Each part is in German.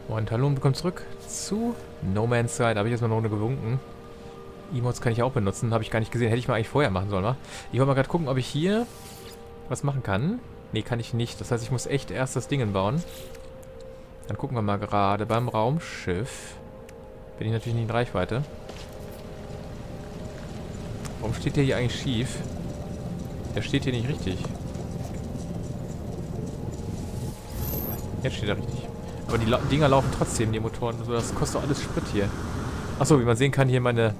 Und hallo und willkommen zurück zu No Man's Sky. Da habe ich jetzt mal eine Runde gewunken. Emotes kann ich auch benutzen. Habe ich gar nicht gesehen. Hätte ich mal eigentlich vorher machen sollen, wa? Ich wollte mal gerade gucken, ob ich hier was machen kann. Nee, kann ich nicht. Das heißt, ich muss echt erst das Ding bauen. Dann gucken wir mal gerade. Beim Raumschiff bin ich natürlich nicht in Reichweite. Warum steht der hier eigentlich schief? Der steht hier nicht richtig. Jetzt steht er richtig. Aber die Dinger laufen trotzdem, die Motoren. Also das kostet doch alles Sprit hier. Achso, wie man sehen kann, hier meine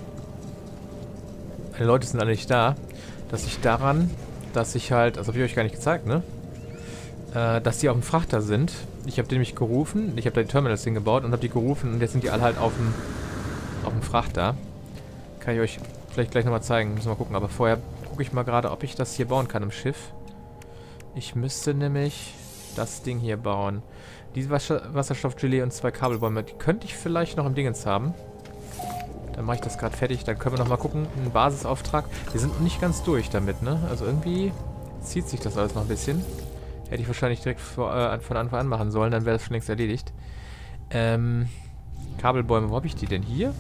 Leute sind alle nicht da. Das liegt daran, dass ich halt, das habe ich euch gar nicht gezeigt, ne? Dass die auf dem Frachter sind. Ich habe die nämlich gerufen. Ich habe da die Terminals hingebaut und habe die gerufen. Und jetzt sind die alle halt auf dem Frachter. Kann ich euch vielleicht gleich nochmal zeigen. Müssen wir mal gucken. Aber vorher gucke ich mal gerade, ob ich das hier bauen kann im Schiff. Ich müsste nämlich das Ding hier bauen. Diese Wasserstoffgelee und 2 Kabelbäume, die könnte ich vielleicht noch im Dingens haben. Dann mache ich das gerade fertig. Dann können wir noch mal gucken. Ein Basisauftrag. Wir sind nicht ganz durch damit, ne? Also irgendwie zieht sich das alles noch ein bisschen. Hätte ich wahrscheinlich direkt von Anfang an machen sollen. Dann wäre das schon längst erledigt. Kabelbäume, wo habe ich die denn? Hier?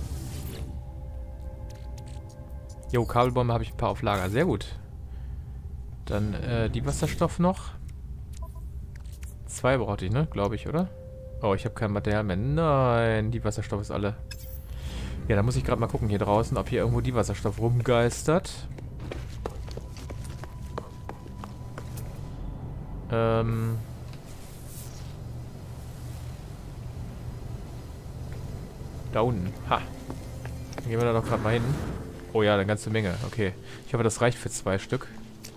Jo, Kabelbäume habe ich ein paar auf Lager. Sehr gut. Dann die Wasserstoff noch. 2 brauchte ich, ne? Glaube ich, oder? Oh, ich habe kein Material mehr. Nein, die Wasserstoff ist alle. Ja, da muss ich gerade mal gucken hier draußen, ob hier irgendwo die Wasserstoff rumgeistert. Da unten. Ha. Dann gehen wir da doch gerade mal hin. Oh ja, eine ganze Menge. Okay. Ich hoffe, das reicht für 2 Stück.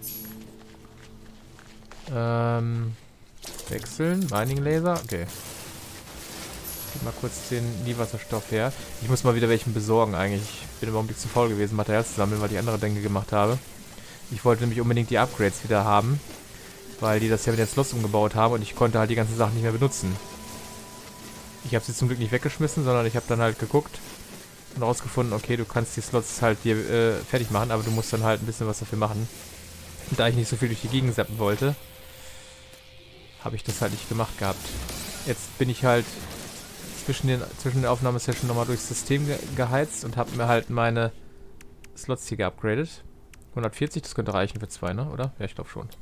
Wechseln. Mining Laser. Okay. Gib mal kurz die Wasserstoff her. Ich muss mal wieder welchen besorgen eigentlich. Ich bin im Augenblick zu faul gewesen, Material zu sammeln, weil ich andere Dinge gemacht habe. Ich wollte nämlich unbedingt die Upgrades wieder haben. Weil die das ja mit den Slots umgebaut haben und ich konnte halt die ganzen Sachen nicht mehr benutzen. Ich habe sie zum Glück nicht weggeschmissen, sondern ich habe dann halt geguckt und rausgefunden, okay, du kannst die Slots halt dir fertig machen, aber du musst dann halt ein bisschen was dafür machen. Und da ich nicht so viel durch die Gegend zappen wollte, habe ich das halt nicht gemacht gehabt. Jetzt bin ich halt zwischen der Aufnahmesession nochmal durchs System geheizt und habe mir halt meine Slots hier geupgradet. 140, das könnte reichen für 2, ne? Oder? Ja, ich glaube schon.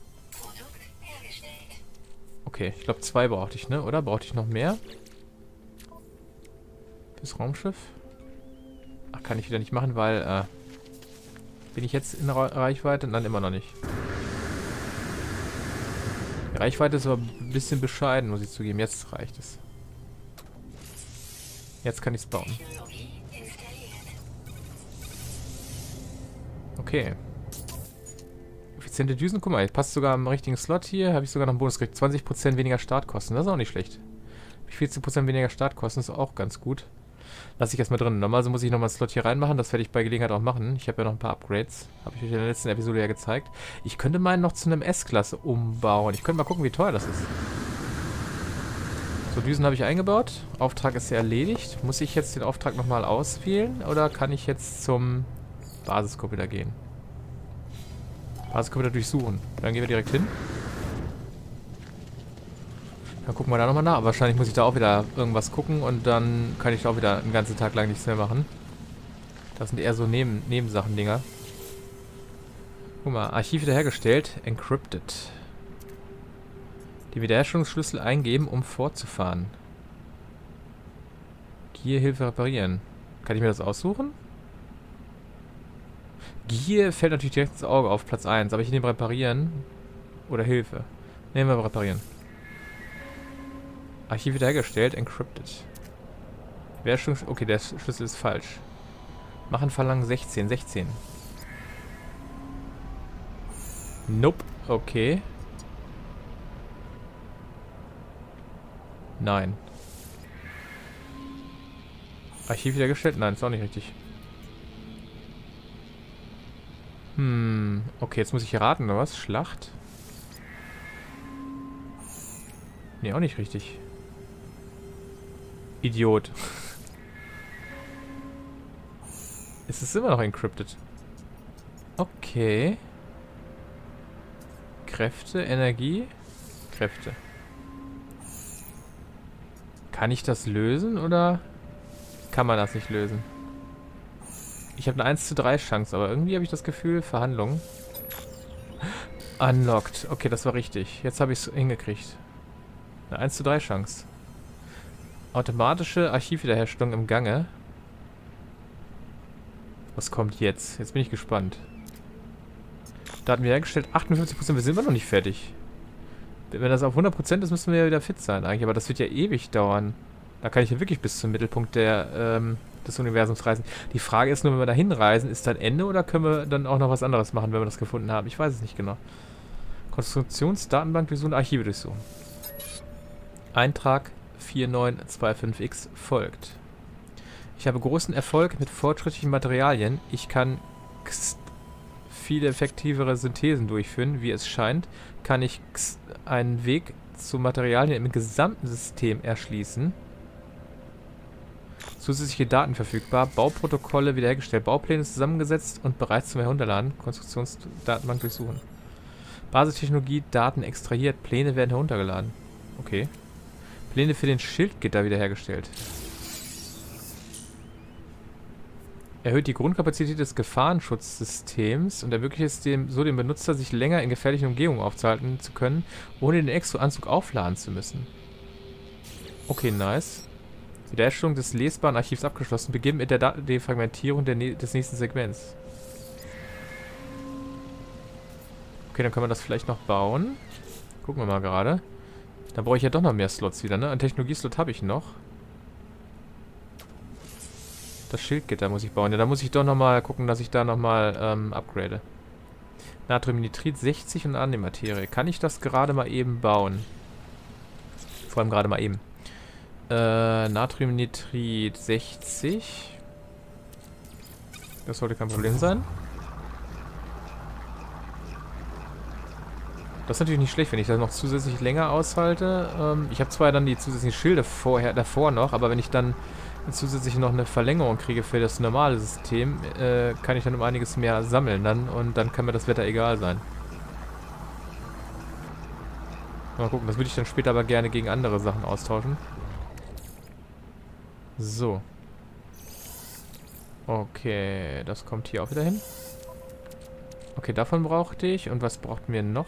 Okay, ich glaube 2 brauchte ich, ne? Oder? Brauchte ich noch mehr? Fürs Raumschiff? Ach, kann ich wieder nicht machen, weil, bin ich jetzt in Reichweite? Nein, immer noch nicht. Die Reichweite ist aber ein bisschen bescheiden, muss ich zugeben. Jetzt reicht es. Jetzt kann ich es bauen. Okay. Effiziente Düsen. Guck mal, jetzt passt sogar am richtigen Slot hier. Habe ich sogar noch einen Bonus gekriegt. 20% weniger Startkosten. Das ist auch nicht schlecht. 14% weniger Startkosten ist auch ganz gut. Lasse ich erstmal drin. Normalerweise muss ich nochmal einen Slot hier reinmachen. Das werde ich bei Gelegenheit auch machen. Ich habe ja noch ein paar Upgrades. Habe ich euch in der letzten Episode ja gezeigt. Ich könnte meinen noch zu einem S-Klasse umbauen. Ich könnte mal gucken, wie teuer das ist. So, Düsen habe ich eingebaut. Auftrag ist ja erledigt. Muss ich jetzt den Auftrag nochmal auswählen? Oder kann ich jetzt zum Basiscomputer gehen? Basiscomputer durchsuchen. Dann gehen wir direkt hin. Dann gucken wir da nochmal nach. Wahrscheinlich muss ich da auch wieder irgendwas gucken und dann kann ich da auch wieder einen ganzen Tag lang nichts mehr machen. Das sind eher so Nebensachen-Dinger. Guck mal, Archiv wiederhergestellt. Encrypted. Die Wiederherstellungsschlüssel eingeben, um fortzufahren. Gierhilfe reparieren. Kann ich mir das aussuchen? Gier fällt natürlich direkt ins Auge auf Platz 1, aber ich nehme reparieren oder Hilfe. Nehmen wir reparieren. Archiv wiederhergestellt, encrypted. Okay, der Schlüssel ist falsch. Machen verlangen 16, 16. Nope, okay. Nein. Archiv wiederhergestellt? Nein, ist auch nicht richtig. Okay, jetzt muss ich hier raten, oder was? Schlacht? Nee, auch nicht richtig. Idiot. Es ist immer noch encrypted. Okay. Kräfte, Energie. Kräfte. Kann ich das lösen oder kann man das nicht lösen? Ich habe eine 1:3 Chance, aber irgendwie habe ich das Gefühl, Verhandlungen. Unlocked. Okay, das war richtig. Jetzt habe ich es hingekriegt. Eine 1:3 Chance. Automatische Archivwiederherstellung im Gange. Was kommt jetzt? Jetzt bin ich gespannt. Daten wiederhergestellt. 58%. Wir sind immer noch nicht fertig. Wenn das auf 100% ist, müssen wir ja wieder fit sein eigentlich. Aber das wird ja ewig dauern. Da kann ich ja wirklich bis zum Mittelpunkt des Universums reisen. Die Frage ist nur, wenn wir da hinreisen, ist dann Ende oder können wir dann auch noch was anderes machen, wenn wir das gefunden haben? Ich weiß es nicht genau. Konstruktionsdatenbank durchsuchen, Archive durchsuchen. Eintrag 4925X folgt. Ich habe großen Erfolg mit fortschrittlichen Materialien. Ich kann viele effektivere Synthesen durchführen. Wie es scheint, kann ich einen Weg zu Materialien im gesamten System erschließen. Zusätzliche Daten verfügbar. Bauprotokolle wiederhergestellt. Baupläne zusammengesetzt und bereits zum Herunterladen. Konstruktionsdatenbank durchsuchen. Basistechnologie, Daten extrahiert. Pläne werden heruntergeladen. Okay. Pläne für den Schildgitter wiederhergestellt. Erhöht die Grundkapazität des Gefahrenschutzsystems und ermöglicht es dem Benutzer, sich länger in gefährlichen Umgebungen aufzuhalten zu können, ohne den Exo-Anzug aufladen zu müssen. Okay, nice. Wiederherstellung des lesbaren Archivs abgeschlossen. Beginn mit der Datendefragmentierung des nächsten Segments. Okay, dann können wir das vielleicht noch bauen. Gucken wir mal gerade. Dann brauche ich ja doch noch mehr Slots wieder, ne? Einen Technologieslot habe ich noch. Das Schildgitter muss ich bauen. Ja, da muss ich doch nochmal gucken, dass ich da nochmal upgrade. Natriumnitrit 60 und Antimaterie. Kann ich das gerade mal eben bauen? Vor allem gerade mal eben. Natriumnitrit 60. Das sollte kein Problem sein. Das ist natürlich nicht schlecht, wenn ich das noch zusätzlich länger aushalte. Ich habe zwar dann die zusätzlichen Schilde davor noch, aber wenn ich dann zusätzlich noch eine Verlängerung kriege für das normale System, kann ich dann um einiges mehr sammeln dann und dann kann mir das Wetter egal sein. Mal gucken, das würde ich dann später aber gerne gegen andere Sachen austauschen. So. Okay, das kommt hier auch wieder hin. Okay, davon brauchte ich. Und was brauchten wir noch?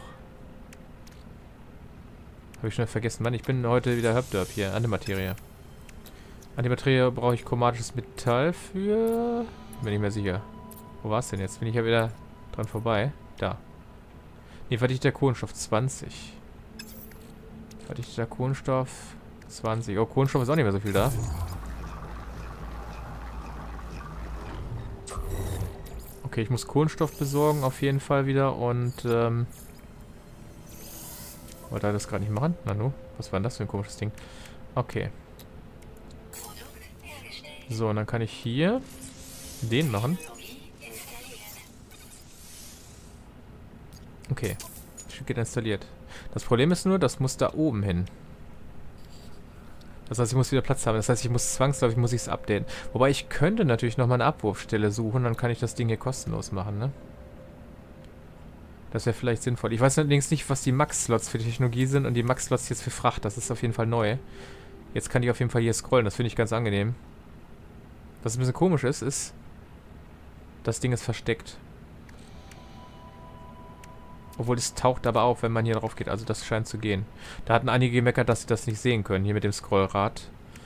Habe ich schnell vergessen. Mann, ich bin heute wieder Herb-Derb hier. Antimaterie. Antimaterie brauche ich chromatisches Metall für... Bin nicht mehr sicher. Wo war es denn jetzt? Bin ich ja wieder dran vorbei. Da. Ne, verdichter Kohlenstoff 20. Verdichter Kohlenstoff 20. Oh, Kohlenstoff ist auch nicht mehr so viel da. Okay, ich muss Kohlenstoff besorgen auf jeden Fall wieder und wollte er das gerade nicht machen? Nanu, was war denn das für ein komisches Ding? Okay. So, und dann kann ich hier den machen. Okay. Geht installiert. Das Problem ist nur, das muss da oben hin. Das heißt, ich muss wieder Platz haben. Das heißt, ich muss zwangsläufig es updaten. Wobei ich könnte natürlich nochmal eine Abwurfstelle suchen, dann kann ich das Ding hier kostenlos machen, ne? Das wäre vielleicht sinnvoll. Ich weiß allerdings nicht, was die Max-Slots für die Technologie sind und die Max-Slots jetzt für Fracht. Das ist auf jeden Fall neu. Jetzt kann ich auf jeden Fall hier scrollen. Das finde ich ganz angenehm. Was ein bisschen komisch ist, das Ding ist versteckt. Obwohl es taucht aber auf, wenn man hier drauf geht. Also das scheint zu gehen. Da hatten einige gemeckert, dass sie das nicht sehen können. Hier mit dem Scrollrad.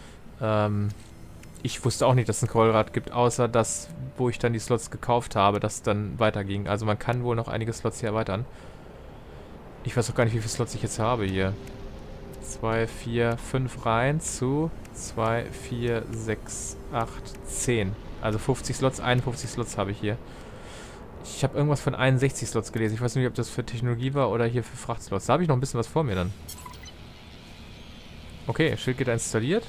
Ich wusste auch nicht, dass es ein Scrollrad gibt, außer das, wo ich dann die Slots gekauft habe, das dann weiterging. Also man kann wohl noch einige Slots hier erweitern. Ich weiß auch gar nicht, wie viele Slots ich jetzt habe hier. 2, 4, 5 rein zu 2, 4, 6, 8, 10. Also 50 Slots, 51 Slots habe ich hier. Ich habe irgendwas von 61 Slots gelesen. Ich weiß nicht, ob das für Technologie war oder hier für Frachtslots. Da habe ich noch ein bisschen was vor mir dann. Okay, Schildgitter installiert.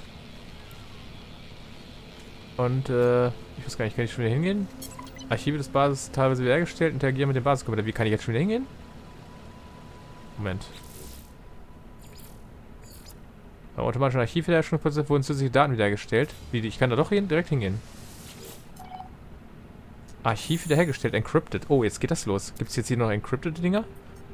Und, ich weiß gar nicht, kann ich schon wieder hingehen? Archive des Basis teilweise wiederhergestellt, interagieren mit dem Basiscomputer. Wie kann ich jetzt schon wieder hingehen? Moment. Beim automatischen Archivwiederherstellungsprozess wurden zusätzliche Daten wiederhergestellt. Ich kann da doch direkt hingehen. Archiv wiederhergestellt, encrypted. Oh, jetzt geht das los. Gibt es jetzt hier noch encrypted Dinger?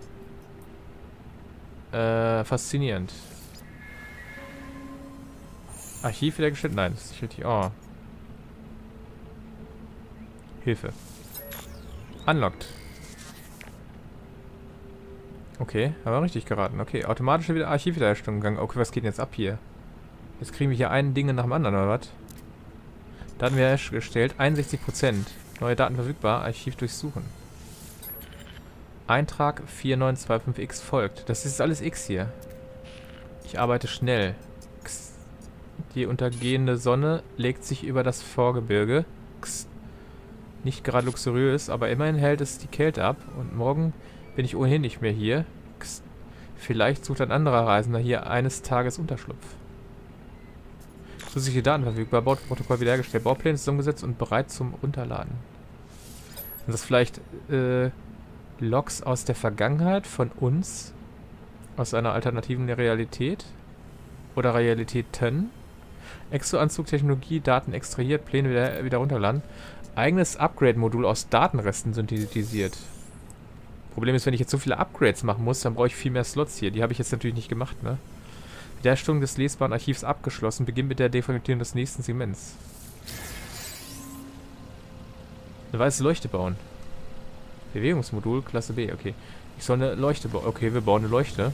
Faszinierend. Archiv wiedergestellt? Nein, das ist nicht richtig. Oh. Hilfe. Unlocked. Okay, haben wir richtig geraten. Okay, automatische Archivwiederherstellung gegangen. Okay, was geht denn jetzt ab hier? Jetzt kriegen wir hier ein Ding nach dem anderen, oder was? Daten wiederhergestellt, 61%. Neue Daten verfügbar, Archiv durchsuchen. Eintrag 4925X folgt. Das ist alles X hier. Ich arbeite schnell. X. Die untergehende Sonne legt sich über das Vorgebirge. X. Nicht gerade luxuriös, aber immerhin hält es die Kälte ab. Und morgen bin ich ohnehin nicht mehr hier. X. Vielleicht sucht ein anderer Reisender hier eines Tages Unterschlupf. Zusätzliche Daten verfügbar. Bauprotokoll wiederhergestellt. Baupläne zusammengesetzt und bereit zum Runterladen. Sind das vielleicht Logs aus der Vergangenheit von uns? Aus einer alternativen Realität? Oder Realitäten? Exo-Anzug-Technologie, Daten extrahiert, Pläne wieder runterladen. Eigenes Upgrade-Modul aus Datenresten synthetisiert. Problem ist, wenn ich jetzt so viele Upgrades machen muss, dann brauche ich viel mehr Slots hier. Die habe ich jetzt natürlich nicht gemacht, ne? Wiederherstellung des lesbaren Archivs abgeschlossen. Beginn mit der Definition des nächsten Segments. Eine weiße Leuchte bauen. Bewegungsmodul, Klasse B, okay. Ich soll eine Leuchte bauen. Okay, wir bauen eine Leuchte.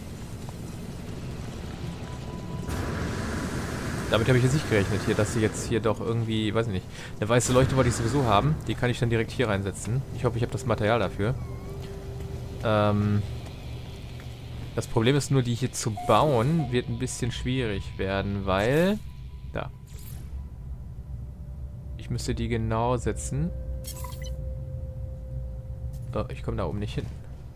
Damit habe ich jetzt nicht gerechnet hier, dass sie jetzt hier doch irgendwie, weiß ich nicht. Eine weiße Leuchte wollte ich sowieso haben. Die kann ich dann direkt hier reinsetzen. Ich hoffe, ich habe das Material dafür. Das Problem ist nur, die hier zu bauen, wird ein bisschen schwierig werden, weil... Da. Ich müsste die genau setzen. Oh, ich komme da oben nicht hin.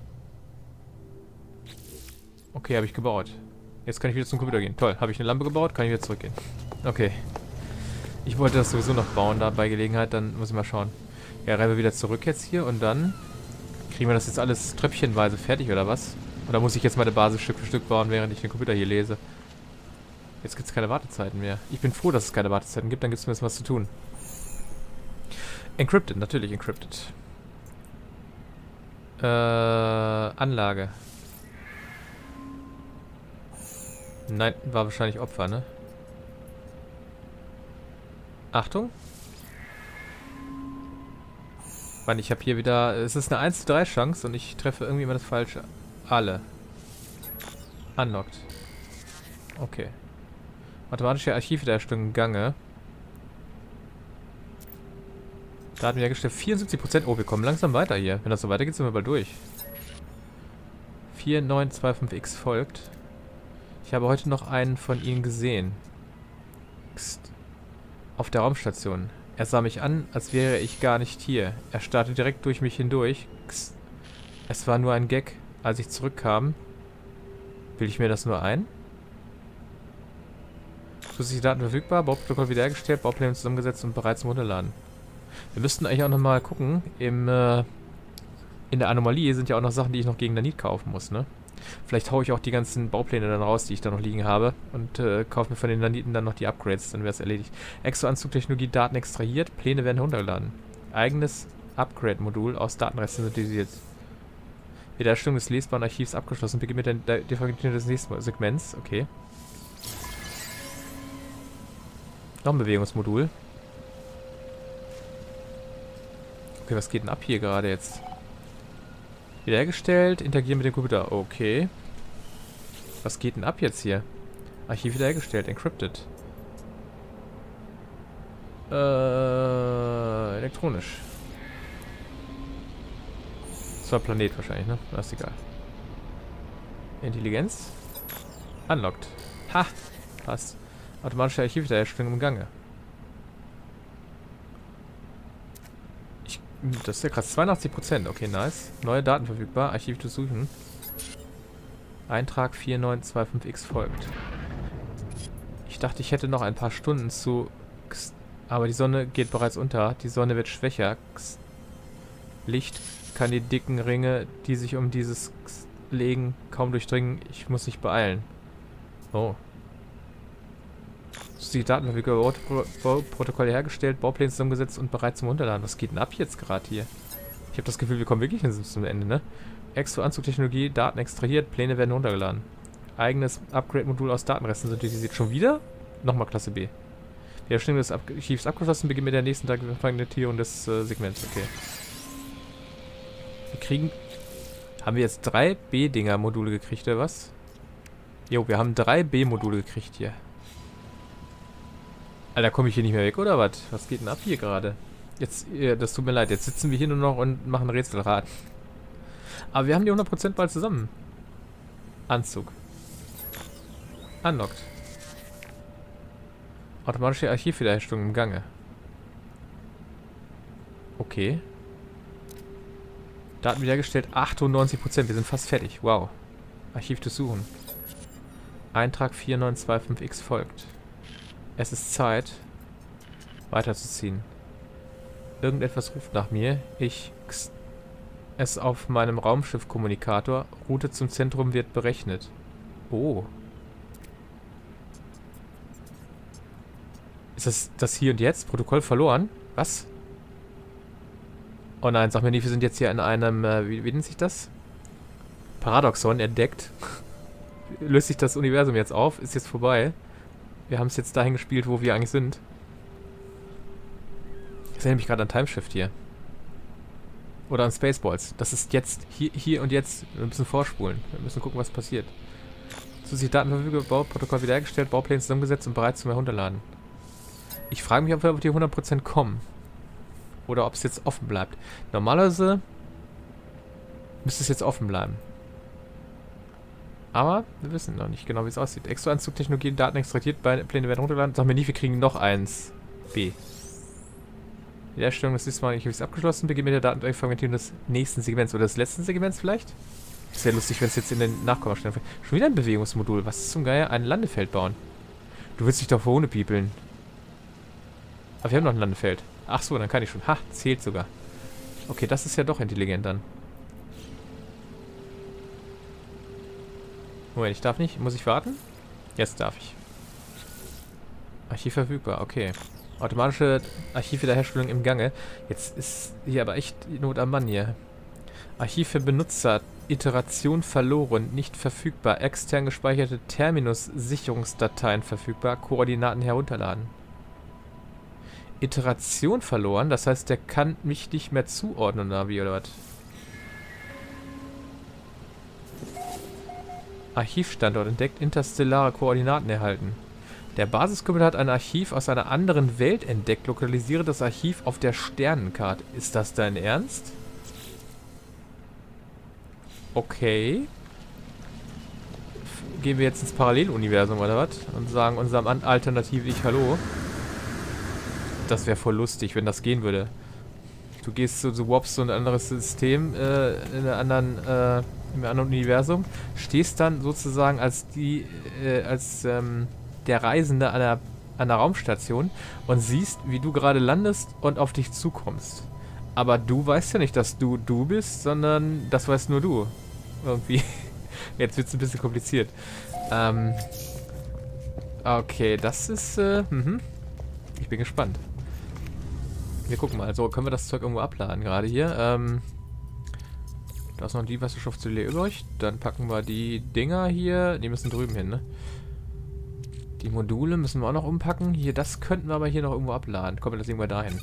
Okay, habe ich gebaut. Jetzt kann ich wieder zum Computer gehen. Toll, habe ich eine Lampe gebaut, kann ich wieder zurückgehen. Okay. Ich wollte das sowieso noch bauen, da bei Gelegenheit, dann muss ich mal schauen. Ja, rennen wir wieder zurück jetzt hier und dann... Kriegen wir das jetzt alles tröpfchenweise fertig, oder was? Oder muss ich jetzt meine Basis Stück für Stück bauen, während ich den Computer hier lese? Jetzt gibt es keine Wartezeiten mehr. Ich bin froh, dass es keine Wartezeiten gibt, dann gibt es mir was zu tun. Encrypted, natürlich encrypted. Anlage. Nein, war wahrscheinlich Opfer, ne? Achtung. Mann, ich habe hier wieder... Es ist eine 1:3 Chance und ich treffe irgendwie immer das Falsche. Alle. Unlocked. Okay. Mathematische Archivwiederherstellung Gange. Daten wiedergestellt. 74%. Oh, wir kommen langsam weiter hier. Wenn das so weitergeht, sind wir bald durch. 4925X folgt. Ich habe heute noch einen von Ihnen gesehen. Psst. Auf der Raumstation. Er sah mich an, als wäre ich gar nicht hier. Er starrte direkt durch mich hindurch. Psst. Es war nur ein Gag. Als ich zurückkam, bilde ich mir das nur ein? Zusätzliche Daten verfügbar, Bauprotokoll wiederhergestellt, Baupläne zusammengesetzt und bereit zum Runterladen. Wir müssten eigentlich auch nochmal gucken, in der Anomalie sind ja auch noch Sachen, die ich noch gegen Nanit kaufen muss, ne? Vielleicht haue ich auch die ganzen Baupläne dann raus, die ich da noch liegen habe und kaufe mir von den Naniten dann noch die Upgrades, dann wäre es erledigt. Exo-Anzug-Technologie, Daten extrahiert, Pläne werden runtergeladen. Eigenes Upgrade-Modul aus Datenresten synthetisiert. Wiederherstellung des lesbaren Archivs abgeschlossen. Beginnt mit der Definition des nächsten Segments. Okay. Noch ein Bewegungsmodul. Okay, was geht denn ab hier gerade jetzt? Wiederhergestellt, interagieren mit dem Computer. Okay. Was geht denn ab jetzt hier? Archiv wiederhergestellt, encrypted. Elektronisch. Das war Planet wahrscheinlich, ne? Das ist egal. Intelligenz. Unlocked. Ha! Passt. Automatische Archivwiederherstellung im Gange. Das ist ja krass. 82%. Okay, nice. Neue Daten verfügbar. Archiv durchsuchen. Eintrag 4925X folgt. Ich dachte, ich hätte noch ein paar Stunden zu... Aber die Sonne geht bereits unter. Die Sonne wird schwächer. Licht kann die dicken Ringe, die sich um dieses legen, kaum durchdringen. Ich muss mich beeilen. Oh. Die Datenverfügung, Bauprotokoll hergestellt, Baupläne zusammengesetzt und bereit zum Runterladen. Was geht denn ab jetzt gerade hier? Ich habe das Gefühl, wir kommen wirklich zum Ende, ne? Exo-Anzug-Technologie, Daten extrahiert, Pläne werden runtergeladen. Eigenes Upgrade-Modul aus Datenresten synthetisiert. Schon wieder? Nochmal Klasse B. Die Erstellung des Archivs abgeschlossen, beginnt mit der nächsten Tag Fragmentierung des Segments. Okay. Wir kriegen... Haben wir jetzt 3 B-Dinger-Module gekriegt, oder was? Jo, wir haben 3 B-Module gekriegt hier. Alter, komme ich hier nicht mehr weg, oder was? Was geht denn ab hier gerade? Jetzt, das tut mir leid, jetzt sitzen wir hier nur noch und machen Rätselrad. Aber wir haben die 100% bald zusammen. Anzug. Unlocked. Automatische Archivwiederherstellung im Gange. Okay. Daten wiederhergestellt, 98%. Wir sind fast fertig. Wow. Archiv durchsuchen. Eintrag 4925X folgt. Es ist Zeit, weiterzuziehen. Irgendetwas ruft nach mir. Es auf meinem Raumschiff-Kommunikator. Route zum Zentrum wird berechnet. Oh. Ist das hier und jetzt? Protokoll verloren? Was? Oh nein, sag mir nicht, wir sind jetzt hier in einem, wie nennt sich das? Paradoxon entdeckt. Löst sich das Universum jetzt auf? Ist jetzt vorbei. Wir haben es jetzt dahin gespielt, wo wir eigentlich sind. Ich erinnere mich gerade an Timeshift hier. Oder an Spaceballs. Das ist jetzt, hier und jetzt. Wir müssen vorspulen. Wir müssen gucken, was passiert. Zusätzliche Daten verfügbar, Bauprotokoll wiederhergestellt, Baupläne zusammengesetzt und bereit zum Herunterladen. Ich frage mich, ob wir auf die 100% kommen. Oder ob es jetzt offen bleibt. Normalerweise müsste es jetzt offen bleiben. Aber wir wissen noch nicht genau, wie es aussieht. Exoanzugtechnologie, Daten extrahiert, Pläne werden runtergeladen. Sag mir nicht, wir kriegen noch eins. B. Die Erstellung des nächsten Mal ist abgeschlossen. Beginn mit der Datenfragmentierung des nächsten Segments. Oder des letzten Segments vielleicht? Ist ja lustig, wenn es jetzt in den Nachkommastellen fällt. Schon wieder ein Bewegungsmodul. Was ist zum Geier? Ein Landefeld bauen. Du willst dich doch für ohne piepeln. Aber wir haben noch ein Landefeld. Ach so, dann kann ich schon. Ha, zählt sogar. Okay, das ist ja doch intelligent dann. Moment, ich darf nicht. Muss ich warten? Jetzt darf ich. Archiv verfügbar, okay. Automatische Archivwiederherstellung im Gange. Jetzt ist hier aber echt Not am Mann hier. Archiv für Benutzer. Iteration verloren. Nicht verfügbar. Extern gespeicherte Terminus-Sicherungsdateien verfügbar. Koordinaten herunterladen. Iteration verloren? Das heißt, der kann mich nicht mehr zuordnen, oder wie, oder was? Archivstandort entdeckt. Interstellare Koordinaten erhalten. Der Basiscomputer hat ein Archiv aus einer anderen Welt entdeckt. Lokalisiere das Archiv auf der Sternenkarte. Ist das dein Ernst? Okay. Gehen wir jetzt ins Paralleluniversum oder was? Und sagen unserem Alternativ-Ich Hallo. Das wäre voll lustig, wenn das gehen würde. Du gehst du warpst so ein anderes System in einem anderen Universum, stehst dann sozusagen als der Reisende an einer Raumstation und siehst, wie du gerade landest und auf dich zukommst. Aber du weißt ja nicht, dass du bist, sondern das weißt nur du. Irgendwie. Jetzt wird es ein bisschen kompliziert. Okay, das ist, ich bin gespannt. Wir gucken mal. So, können wir das Zeug irgendwo abladen gerade hier? Da ist noch die Wasserstoffzelle übrig. Dann packen wir die Dinger hier. Die müssen drüben hin, ne? Die Module müssen wir auch noch umpacken. Hier, das könnten wir aber hier noch irgendwo abladen. Kommen wir das irgendwann dahin.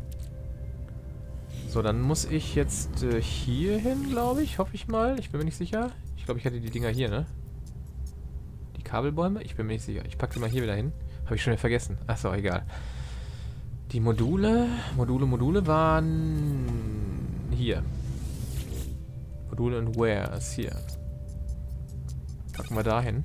So, dann muss ich jetzt hier hin, glaube ich. Hoffe ich mal. Ich bin mir nicht sicher. Ich glaube, ich hatte die Dinger hier, ne? Die Kabelbäume? Ich bin mir nicht sicher. Ich packe die mal hier wieder hin. Habe ich schon wieder vergessen. Achso, egal. Die Module waren hier. Module und Where ist hier. Packen wir da hin.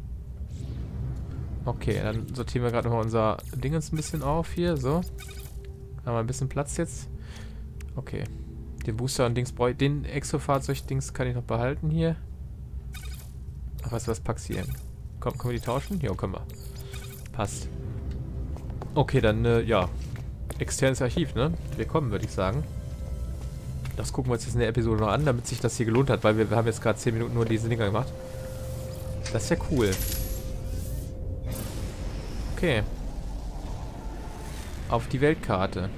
Okay, dann sortieren wir gerade nochmal unser Dingens ein bisschen auf hier. So. Haben wir ein bisschen Platz jetzt. Okay. Den Booster und Dings brauche ich. Den Exofahrzeug-Dings kann ich noch behalten hier. Ach, was packst du hier hin? Komm, können wir die tauschen? Ja, können wir. Passt. Okay, dann, ja. Externes Archiv, ne? Willkommen, würde ich sagen. Das gucken wir uns jetzt in der Episode noch an, damit sich das hier gelohnt hat, weil wir haben jetzt gerade 10 Minuten nur diese Dinger gemacht. Das ist ja cool. Okay. Auf die Weltkarte.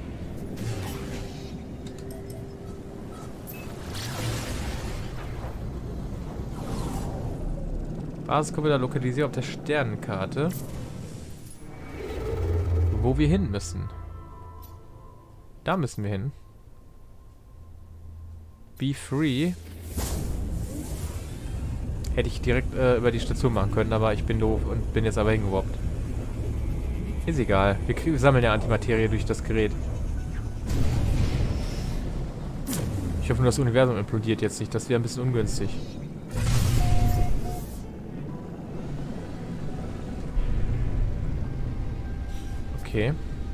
Basiscomputer lokalisiert auf der Sternenkarte. wo wir hin müssen. Da müssen wir hin. Be free. Hätte ich direkt über die Station machen können, aber ich bin doof und bin jetzt aber hingeworbt. Ist egal. Wir sammeln ja Antimaterie durch das Gerät. Ich hoffe nur, das Universum implodiert jetzt nicht. Das wäre ein bisschen ungünstig. Okay.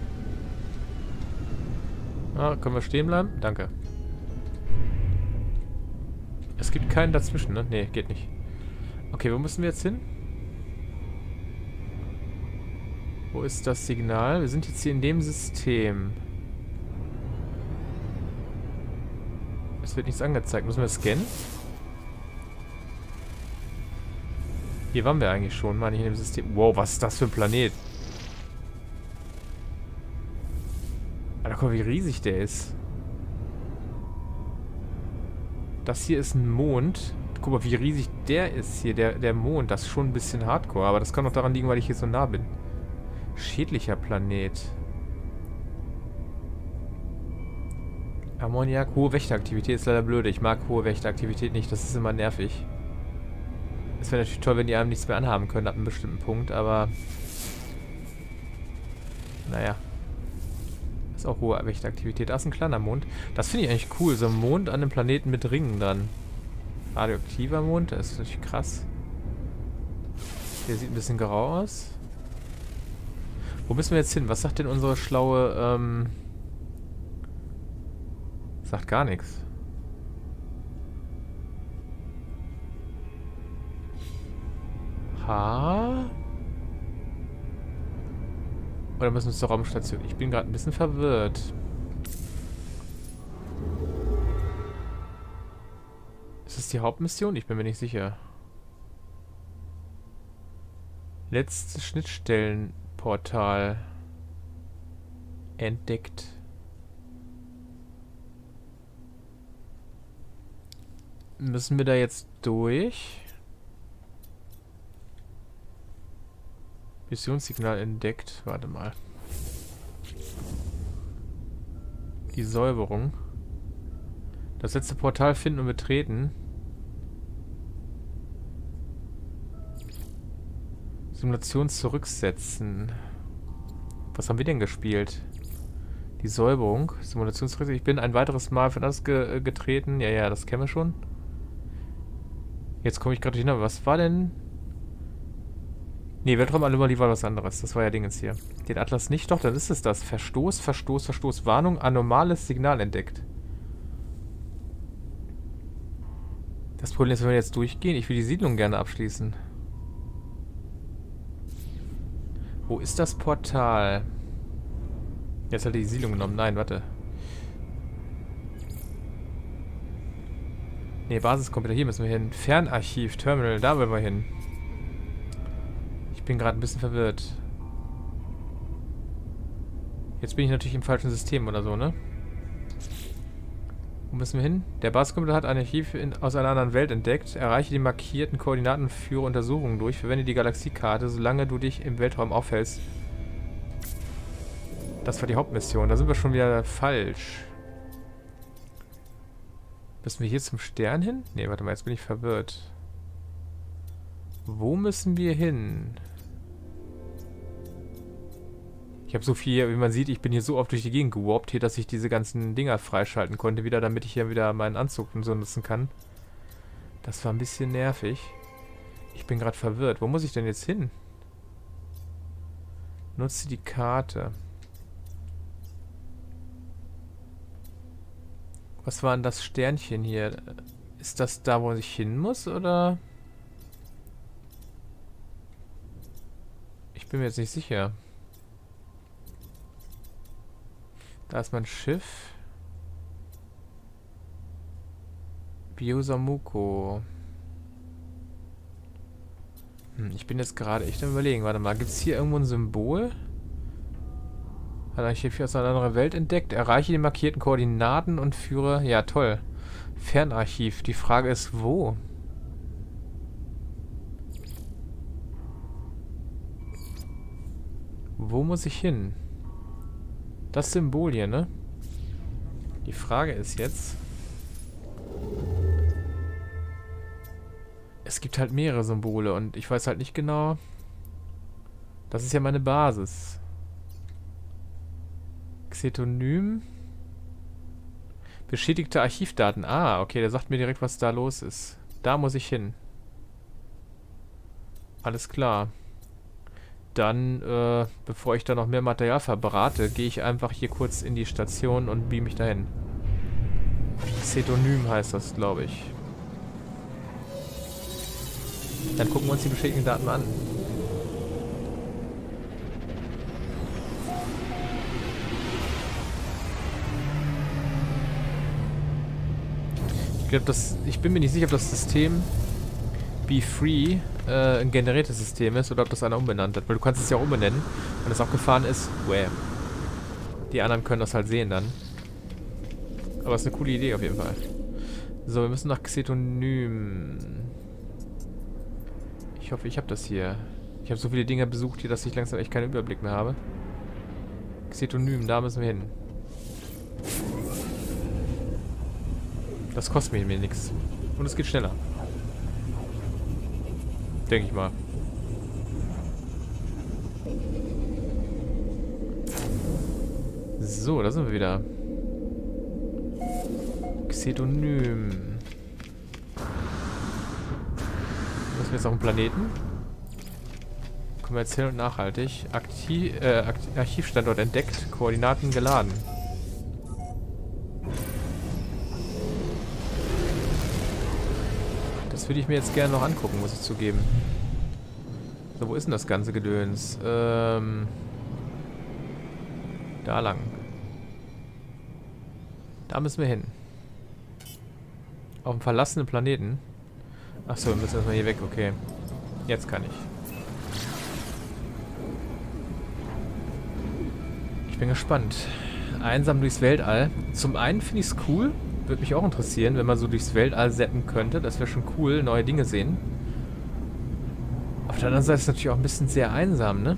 Ah, können wir stehen bleiben? Danke. Es gibt keinen dazwischen, ne? Nee, geht nicht. Okay, wo müssen wir jetzt hin? Wo ist das Signal? Wir sind jetzt hier in dem System. Es wird nichts angezeigt. Müssen wir scannen? Hier waren wir eigentlich schon, meine ich, in dem System. Wow, was ist das für ein Planet? Alter, guck mal, wie riesig der ist. Das hier ist ein Mond. Guck mal, wie riesig der ist hier, der Mond. Das ist schon ein bisschen hardcore, aber das kann auch daran liegen, weil ich hier so nah bin. Schädlicher Planet. Ammoniak, hohe Wächteraktivität ist leider blöd. Ich mag hohe Wächteraktivität nicht, das ist immer nervig. Es wäre natürlich toll, wenn die einem nichts mehr anhaben können ab einem bestimmten Punkt, aber... Naja. Ist auch hohe Wächteraktivität. Da ist ein kleiner Mond. Das finde ich eigentlich cool, so ein Mond an einem Planeten mit Ringen dann. Radioaktiver Mond, das ist natürlich krass. Der sieht ein bisschen grau aus. Wo müssen wir jetzt hin? Was sagt denn unsere schlaue, sagt gar nichts. Ha? Oder müssen wir zur Raumstation? Ich bin gerade ein bisschen verwirrt. Ist das die Hauptmission? Ich bin mir nicht sicher. Letztes Schnittstellenportal entdeckt. Müssen wir da jetzt durch? Missionssignal entdeckt. Warte mal. Die Säuberung. Das letzte Portal finden und betreten. Simulation zurücksetzen. Was haben wir denn gespielt? Die Säuberung. Simulation zurücksetzen. Ich bin ein weiteres Mal für das getreten. Ja, ja, das kennen wir schon. Jetzt komme ich gerade nicht hin. Was war denn... Nee, Weltraumanomalie war was anderes. Das war ja Dingens hier. Den Atlas nicht. Doch, dann ist es das. Verstoß, Verstoß, Verstoß. Warnung, anomales Signal entdeckt. Das Problem ist, wenn wir jetzt durchgehen, ich will die Siedlung gerne abschließen. Wo ist das Portal? Jetzt hat er die Siedlung genommen. Nein, warte. Nee, Basiscomputer. Hier müssen wir hin. Fernarchiv, Terminal, da wollen wir hin. Ich bin gerade ein bisschen verwirrt. Jetzt bin ich natürlich im falschen System oder so, ne? Wo müssen wir hin? Der Basiscomputer hat ein Archiv aus einer anderen Welt entdeckt. Erreiche die markierten Koordinaten und führe Untersuchungen durch. Verwende die Galaxiekarte, solange du dich im Weltraum aufhältst. Das war die Hauptmission. Da sind wir schon wieder falsch. Müssen wir hier zum Stern hin? Ne, warte mal, jetzt bin ich verwirrt. Wo müssen wir hin? Ich habe so viel, wie man sieht, ich bin hier so oft durch die Gegend gewarpt hier, dass ich diese ganzen Dinger freischalten konnte wieder, damit ich hier wieder meinen Anzug und so nutzen kann. Das war ein bisschen nervig. Ich bin gerade verwirrt. Wo muss ich denn jetzt hin? Nutze die Karte. Was war denn das Sternchen hier? Ist das da, wo ich hin muss, oder? Ich bin mir jetzt nicht sicher. Da ist mein Schiff. Biosamuko. Ich bin jetzt gerade echt am Überlegen. Warte mal, gibt es hier irgendwo ein Symbol? Hat Archiv aus einer anderen Welt entdeckt. Erreiche die markierten Koordinaten und führe... Ja, toll. Fernarchiv. Die Frage ist, wo? Wo muss ich hin? Das Symbol hier, ne? Die Frage ist jetzt... Es gibt halt mehrere Symbole und ich weiß halt nicht genau... Das ist ja meine Basis. Xetonym. Beschädigte Archivdaten. Ah, okay, der sagt mir direkt, was da los ist. Da muss ich hin. Alles klar. Dann, bevor ich da noch mehr Material verbrate, gehe ich einfach hier kurz in die Station und beam mich dahin. Xetonym heißt das, glaube ich. Dann gucken wir uns die beschädigten Daten mal an. Ich bin mir nicht sicher, ob das System Be Free ein generiertes System ist oder ob das einer umbenannt hat. Weil du kannst es ja auch umbenennen, wenn es abgefahren ist. Wow. Die anderen können das halt sehen dann. Aber es ist eine coole Idee auf jeden Fall. So, wir müssen nach Xetonym. Ich hoffe, ich habe das hier. Ich habe so viele Dinge besucht hier, dass ich langsam echt keinen Überblick mehr habe. Xetonym, da müssen wir hin. Das kostet mir nichts. Und es geht schneller. Denke ich mal. So, da sind wir wieder. Xetonym. Müssen wir jetzt auf den Planeten? Kommerziell und nachhaltig. Archivstandort entdeckt. Koordinaten geladen. Das würde ich mir jetzt gerne noch angucken, muss ich zugeben. So, wo ist denn das ganze Gedöns? Da lang. Da müssen wir hin. Auf dem verlassenen Planeten. Achso, wir müssen erstmal hier weg, okay. Jetzt kann ich. Ich bin gespannt. Einsam durchs Weltall. Zum einen finde ich es cool. Würde mich auch interessieren, wenn man so durchs Weltall zappen könnte. Das wäre schon cool, neue Dinge sehen. Auf der anderen Seite ist es natürlich auch ein bisschen sehr einsam, ne?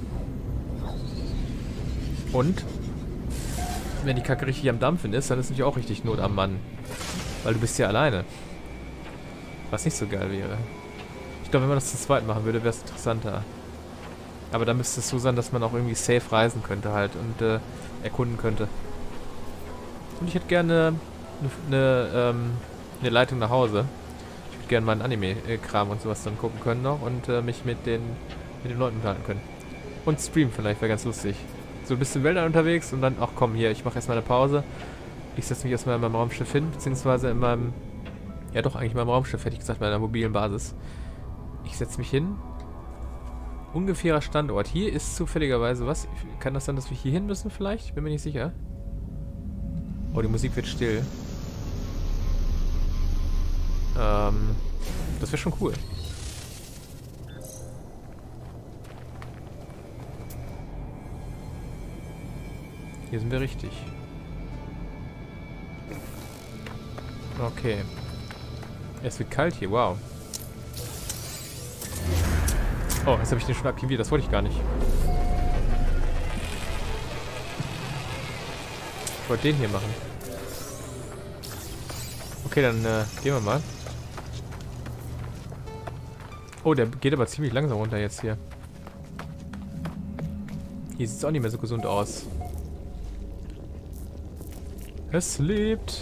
Und wenn die Kacke richtig am Dampfen ist, dann ist natürlich auch richtig Not am Mann. Weil du bist ja alleine. Was nicht so geil wäre. Ich glaube, wenn man das zu zweit machen würde, wäre es interessanter. Aber da müsste es so sein, dass man auch irgendwie safe reisen könnte halt und erkunden könnte. Und ich hätte gerne eine Leitung nach Hause. Ich würde gerne meinen Anime-Kram und sowas dann gucken können noch und mich mit den Leuten unterhalten können. Und streamen vielleicht, wäre ganz lustig. So ein bisschen Wälder unterwegs und dann, ach komm, hier, ich mache erstmal eine Pause. Ich setze mich erstmal in meinem Raumschiff hin, beziehungsweise in meinem, ja doch, eigentlich in meinem Raumschiff, hätte ich gesagt, meiner mobilen Basis. Ich setze mich hin. Ungefährer Standort. Hier ist zufälligerweise was. Kann das sein, dass wir hier hin müssen vielleicht? Bin mir nicht sicher. Oh, die Musik wird still. Das wäre schon cool. Hier sind wir richtig. Okay. Es wird kalt hier, wow. Oh, jetzt habe ich den schon aktiviert, das wollte ich gar nicht. Ich wollte den hier machen. Okay, dann gehen wir mal. Oh, der geht aber ziemlich langsam runter jetzt hier. Hier sieht es auch nicht mehr so gesund aus. Es lebt.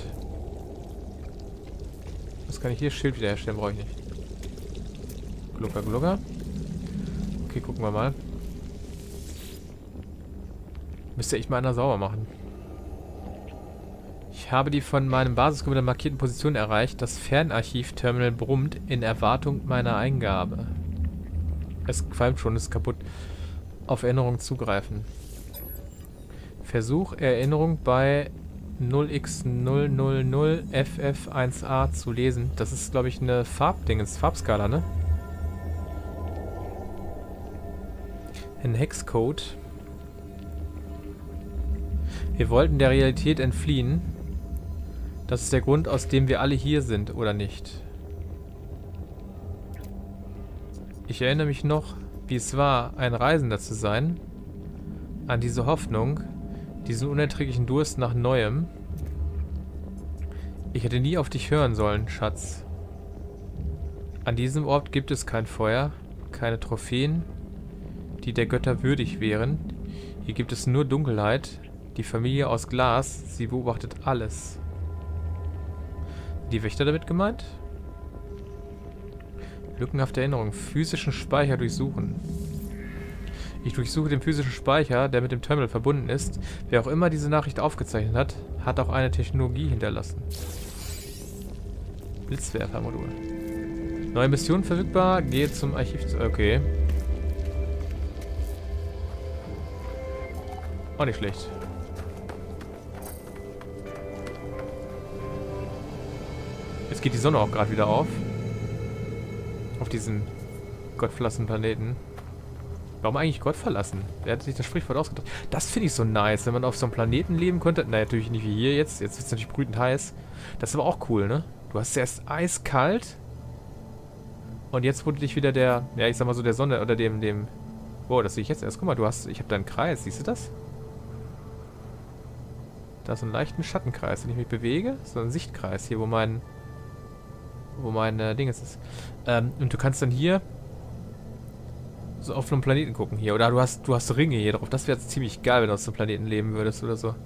Was kann ich hier? Schild wiederherstellen, brauche ich nicht. Glucker, glucker. Okay, gucken wir mal. Müsste ich mal einer sauber machen. Ich habe die von meinem Basiscomputer markierten Position erreicht. Das Fernarchiv-Terminal brummt in Erwartung meiner Eingabe. Es qualmt schon, ist kaputt. Auf Erinnerung zugreifen. Versuch Erinnerung bei 0x000FF1A zu lesen. Das ist, glaube ich, eine Farbskala, ne? Ein Hexcode. Wir wollten der Realität entfliehen. Das ist der Grund, aus dem wir alle hier sind, oder nicht? Ich erinnere mich noch, wie es war, ein Reisender zu sein. An diese Hoffnung, Diesen unerträglichen Durst nach Neuem. Ich hätte nie auf dich hören sollen, Schatz. An diesem Ort gibt es kein Feuer, keine Trophäen, die der Götter würdig wären. Hier gibt es nur Dunkelheit. Die Familie aus Glas, sie beobachtet alles. Die Wächter damit gemeint? Lückenhafte Erinnerung. Physischen Speicher durchsuchen. Ich durchsuche den physischen Speicher, der mit dem Terminal verbunden ist. Wer auch immer diese Nachricht aufgezeichnet hat, hat auch eine Technologie hinterlassen. Blitzwerfermodul. Neue Mission verfügbar. Gehe zum Archiv. Okay. Auch nicht schlecht. Jetzt geht die Sonne auch gerade wieder auf. Auf diesem gottverlassenen Planeten. Warum eigentlich Gott verlassen? Wer hat sich das Sprichwort ausgedacht? Das finde ich so nice, wenn man auf so einem Planeten leben könnte. Naja, natürlich nicht wie hier jetzt. Jetzt wird es natürlich brütend heiß. Das ist aber auch cool, ne? Du hast es erst eiskalt. Und jetzt wurde dich wieder der, ja, ich sag mal so, der Sonne oder dem... Wow, das sehe ich jetzt erst. Guck mal, ich habe da einen Kreis. Siehst du das? Da ist so einen leichten Schattenkreis, wenn ich mich bewege. So ein Sichtkreis hier, wo mein Ding ist. Und du kannst dann hier so auf einem Planeten gucken hier. Oder du hast Ringe hier drauf. Das wäre jetzt ziemlich geil, wenn du auf so einem Planeten leben würdest oder so.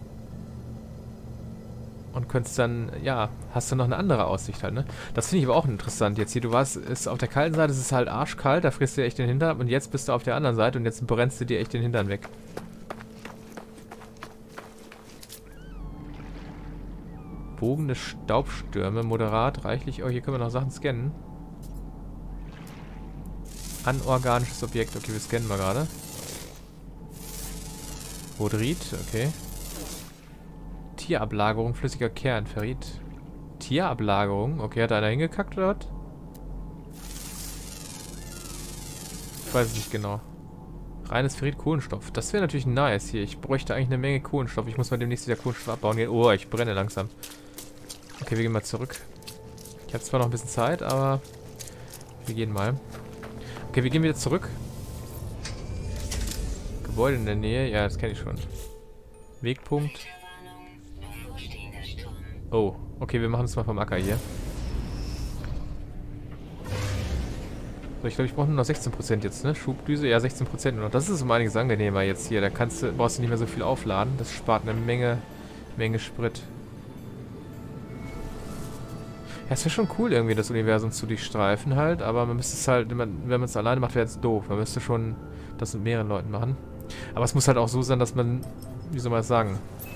Und könntest dann, ja, hast du noch eine andere Aussicht halt, ne? Das finde ich aber auch interessant jetzt hier. Du ist auf der kalten Seite, es ist halt arschkalt, da frisst du dir echt den Hintern. Und jetzt bist du auf der anderen Seite und jetzt brennst du dir echt den Hintern weg. Wogende Staubstürme, moderat, reichlich. Oh, hier können wir noch Sachen scannen. Anorganisches Objekt. Okay, wir scannen mal gerade. Rodrit, okay. Tierablagerung, flüssiger Kern, Ferrit. Tierablagerung? Okay, hat da einer hingekackt oder was? Ich weiß es nicht genau. Reines Ferrit, Kohlenstoff. Das wäre natürlich nice hier. Ich bräuchte eigentlich eine Menge Kohlenstoff. Ich muss mal demnächst wieder Kohlenstoff abbauen gehen. Oh, ich brenne langsam. Okay, wir gehen mal zurück. Ich habe zwar noch ein bisschen Zeit, aber wir gehen mal. Okay, wir gehen wieder zurück. Gebäude in der Nähe. Ja, das kenne ich schon. Wegpunkt. Oh, okay, wir machen es mal vom Acker hier. So, ich glaube, ich brauche nur noch 16% jetzt, ne? Schubdüse, ja, 16% nur noch. Das ist um einiges angenehmer jetzt hier. Da brauchst du nicht mehr so viel aufladen. Das spart eine Menge Sprit. Ja, es wäre schon cool, irgendwie das Universum zu durchstreifen halt, aber man müsste es halt, wenn man es alleine macht, wäre es doof. Man müsste schon das mit mehreren Leuten machen. Aber es muss halt auch so sein, dass man, wie soll man das sagen,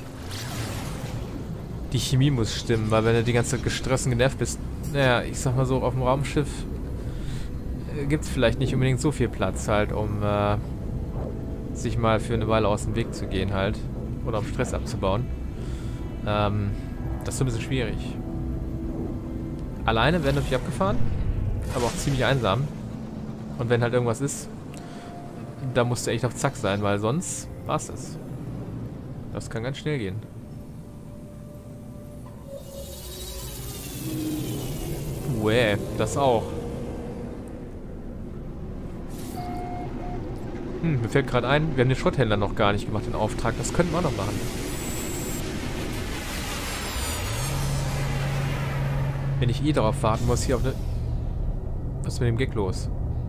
die Chemie muss stimmen, weil wenn du die ganze Zeit gestresst und genervt bist, naja, ich sag mal so, auf dem Raumschiff gibt es vielleicht nicht unbedingt so viel Platz halt, um sich mal für eine Weile aus dem Weg zu gehen halt. Oder um Stress abzubauen. Das ist so ein bisschen schwierig. Alleine werden natürlich abgefahren, aber auch ziemlich einsam. Und wenn halt irgendwas ist, da musst du echt auf Zack sein, weil sonst war's das. Das kann ganz schnell gehen. Das auch. Mir fällt gerade ein, wir haben den Schrotthändler noch gar nicht gemacht, den Auftrag. Das könnten wir auch noch machen. Wenn ich eh darauf warten muss, hier auf eine... Was ist mit dem Gag los?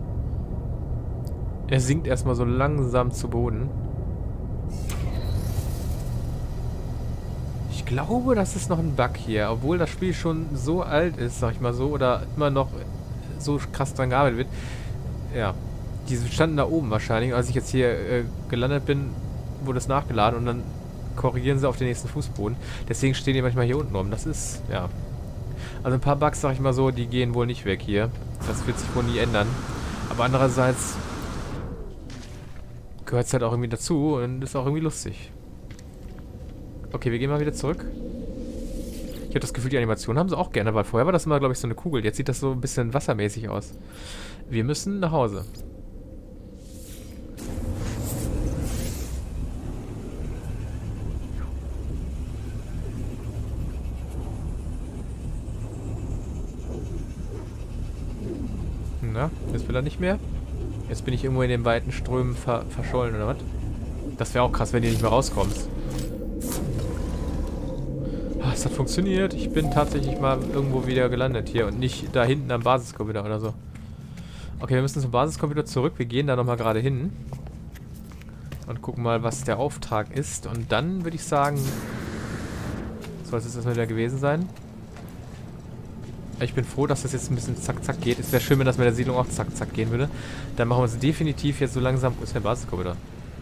Er sinkt erstmal so langsam zu Boden. Ich glaube, das ist noch ein Bug hier. Obwohl das Spiel schon so alt ist, sag ich mal so, oder immer noch so krass dran gearbeitet wird. Ja. Die standen da oben wahrscheinlich. Als ich jetzt hier gelandet bin, wurde es nachgeladen und dann korrigieren sie auf den nächsten Fußboden. Deswegen stehen die manchmal hier unten rum. Das ist, ja... Also ein paar Bugs, sag ich mal so, die gehen wohl nicht weg hier. Das wird sich wohl nie ändern. Aber andererseits gehört es halt auch irgendwie dazu und ist auch irgendwie lustig. Okay, wir gehen mal wieder zurück. Ich habe das Gefühl, die Animation haben sie auch gerne, weil vorher war das immer, glaube ich, so eine Kugel. Jetzt sieht das so ein bisschen wassermäßig aus. Wir müssen nach Hause. Na, jetzt will er nicht mehr. Jetzt bin ich irgendwo in den weiten Strömen verschollen, oder was? Das wäre auch krass, wenn du nicht mehr rauskommst. es hat funktioniert. Ich bin tatsächlich mal irgendwo wieder gelandet hier und nicht da hinten am Basiscomputer oder so. Okay, wir müssen zum Basiscomputer zurück. Wir gehen da nochmal gerade hin. Und gucken mal, was der Auftrag ist. Und dann würde ich sagen, soll es das wieder gewesen sein. Ich bin froh, dass das jetzt ein bisschen zack zack geht. Es wäre schön, wenn das mit der Siedlung auch zack zack gehen würde. Dann machen wir es definitiv jetzt so langsam. Wo ist der Basiscomputer?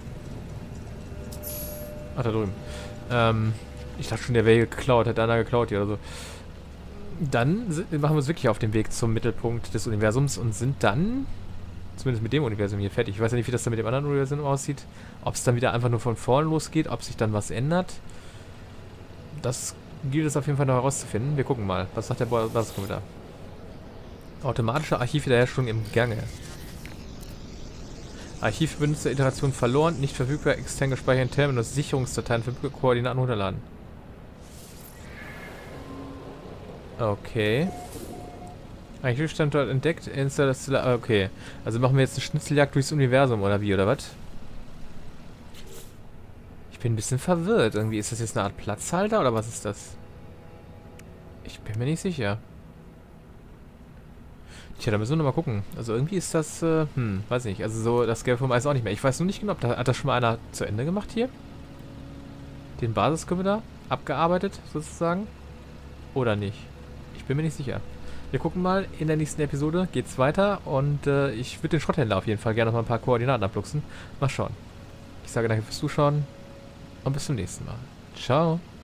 Ach, da drüben. Ich dachte schon, der wäre geklaut. Hätte einer geklaut hier oder so. Dann machen wir uns wirklich auf den Weg zum Mittelpunkt des Universums und sind dann, zumindest mit dem Universum hier, fertig. Ich weiß ja nicht, wie das dann mit dem anderen Universum aussieht. Ob es dann wieder einfach nur von vorn losgeht, ob sich dann was ändert. Das gilt es auf jeden Fall noch herauszufinden. Wir gucken mal. Was sagt der Basiscomputer? Automatische Archivwiederherstellung im Gange. Archivbenutzer Iteration verloren, nicht verfügbar, extern gespeichert in Terminus, Sicherungsdateien für Koordinaten runterladen. Okay. Archivstandort entdeckt, okay. Also machen wir jetzt eine Schnitzeljagd durchs Universum, oder wie, oder was? Ich bin ein bisschen verwirrt. Irgendwie ist das jetzt eine Art Platzhalter, oder was ist das? Ich bin mir nicht sicher. Tja, da müssen wir nochmal gucken. Also irgendwie ist das, weiß nicht. Also so, das Gelbe vom Eis auch nicht mehr. Ich weiß nur nicht genau, hat das schon mal einer zu Ende gemacht hier? Den Basiscomputer abgearbeitet, sozusagen? Oder nicht? Ich bin mir nicht sicher. Wir gucken mal, in der nächsten Episode geht's weiter und ich würde den Schrotthändler auf jeden Fall gerne noch mal ein paar Koordinaten abluchsen. Mal schauen. Ich sage danke fürs Zuschauen und bis zum nächsten Mal. Ciao.